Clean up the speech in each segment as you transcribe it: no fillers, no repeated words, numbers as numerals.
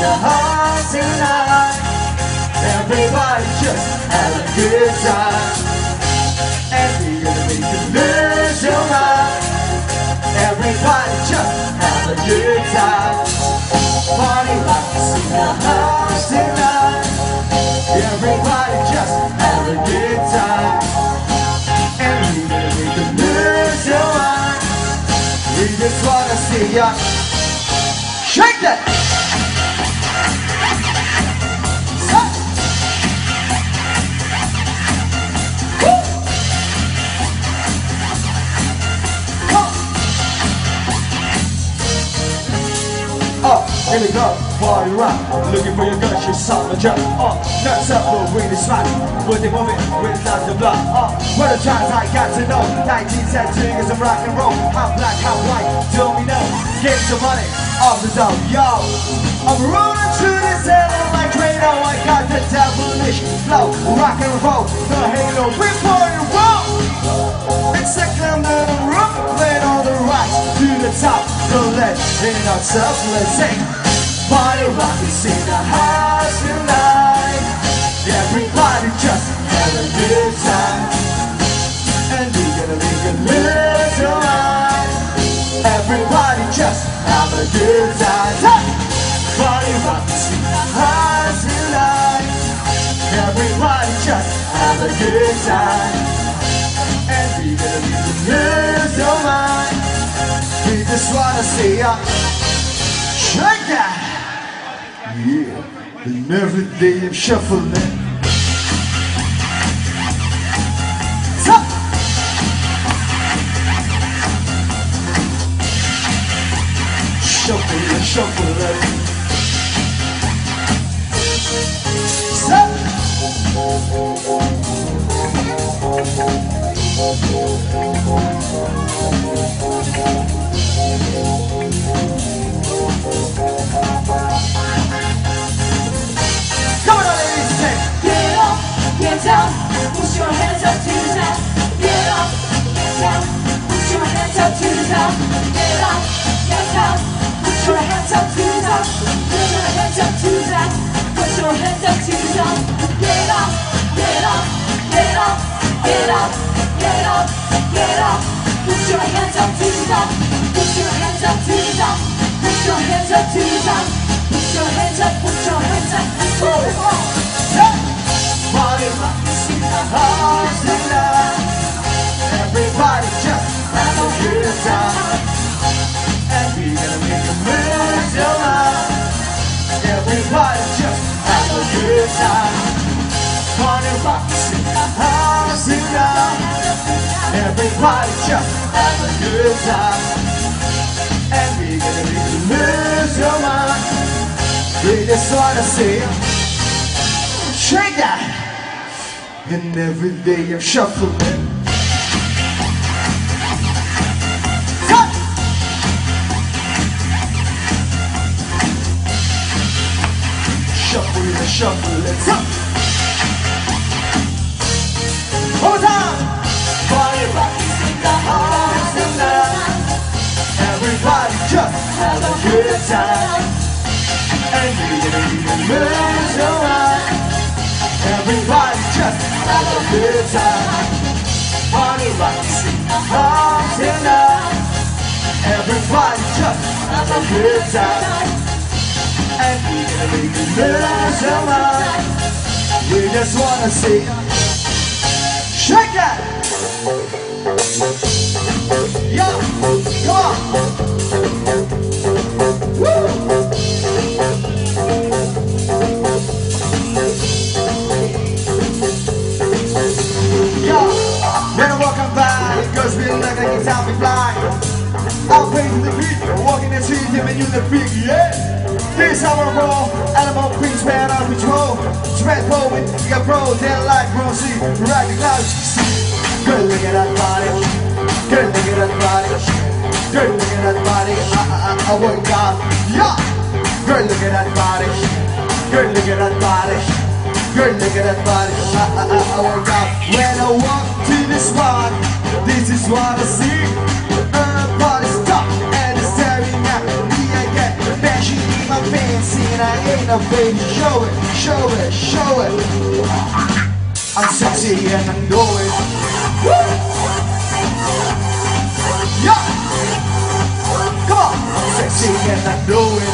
the heart tonight. Everybody just have a good time. And we're gonna make you lose your mind. Everybody just have a good time. Party like it's in the house tonight. Everybody just have a good time. And we're gonna make you lose your mind. We just wanna see ya shake that. Here we go, party rock. Looking for your gun, she's on the jump. Nuts up, but really smart. With the moment, with the block. What a chance I got to know. 1917 is a rock and roll. I'm black, I'm white, tell me no. Get some money, off the zone, yo. I'm rolling through this hell like Drano. I got the devilish flow. Rock and roll, the halo, we party roll. It's like under the roof, playing all the rocks to the top. So let's hit ourselves, let's sing. Party rock is in the house tonight. Everybody just have a good time. And we're gonna make a little mind. Everybody just have a good time. Party rock is in the house tonight. Everybody just have a good time. And we're gonna make a little mind. We just wanna see ya shake that. Yeah, and every day I'm shuffling. Stop. Shuffling, shuffling. Stop. Get down, push your hands up to the top. Get up, get down, push your hands up to the top. Get up, get down, push your hands up to the top. Put your hands up to the top. Put your hands up to the top. Get up, get up, get up, get up, get up, get up. Put your hands up to the top. Put your hands up to the top. Put your hands up to the top. Put your hands up, put your hands up. Party rock is in the house tonight. Everybody just have a good time. And we're gonna make a move tonight. Everybody just have a good time. Party rock is in the house tonight. Everybody just have a good time. And we're gonna make a move tonight. We just wanna see you shake that. And every day I'm shuffling. Cut! Shuffling, shuffling, cut! One more time! Party rock is in the house tonight. Everybody just have a good time. And we're gonna lose your mind. Everybody just have a good time. Party rock is in the house tonight. Everybody just have a good time. And we're gonna make you lose your mind. We just wanna see you shake that. Yeah, come on. Woo! Welcome back, because we look like it's how we fly. I'll pay to the beat, walking the street, giving you the freak, yeah. This how I roll, animal queens, man on patrol. Spread poet, we got pros, they're like Rosie, right the clouds. Girl, look at that body. Girl, look at that body. Girl, look at that body. I work out, yeah. Girl, look at that body. Girl, look at that body. Girl, look at that body. I work out when I walk to the spot. This is what I see. Everybody stop and it's staring at me. I get passion in my pants and I ain't now baby, show it, show it, show it. I'm sexy and I know it. Woo! Yeah! Come on! I'm sexy and I know it.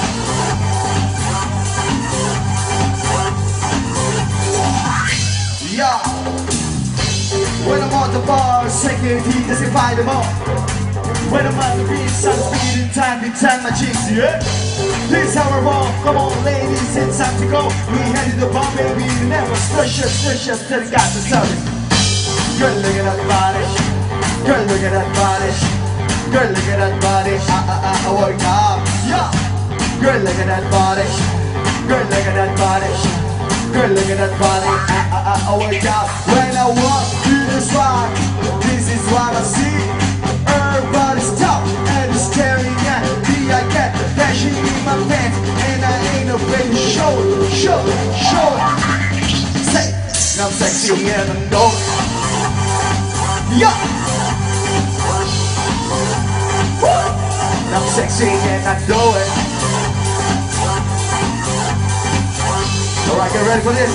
Yeah! When I'm on the bar, security doesn't fight them all. When I'm on the beach, I'm speeding time behind my cheeks, yeah? This is how I roll, come on ladies, it's time to go. We headed the bar, baby, never swish us till it got to service. Girl, look at that body. Girl, look at that body. Girl, look at that body. I work out. Yeah. Girl, look at that body. Girl, look at that body. Girl, look at that body. I work out. When I walk through the spot, this is what I see. Everybody's tough and is staring at me. I get passion in my pants and I ain't afraid to show it, show it, show it. Say, I'm sexy and I know it. Yeah. Woo. I'm sexy and I know it. Alright, get ready for this.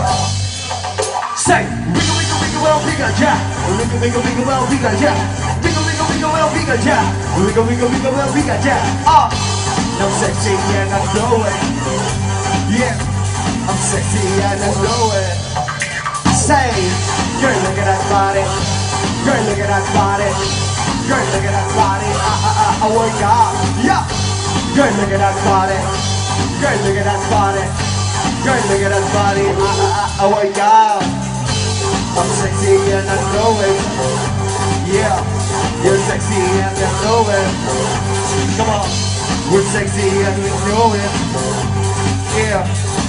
Say, wiggle, wiggle, wiggle, well, wiggle, yeah. Wiggle, wiggle, wiggle, well, wiggle, yeah. Wiggle, wiggle, wiggle, well, wiggle, yeah. Wiggle, wiggle, wiggle, well, wiggle, yeah. I'm sexy and I know it. Yeah, I'm sexy and I know it. Say, girl, look at that body. Girl, look at that body. Girl, look at that body. I work out. Yeah. Girl, look at that body. Girl, look at that body. Girl, look at that body. I work out. I'm sexy and I know it. Yeah, you're sexy and I know it. Come on, we're sexy and we know it. Yeah.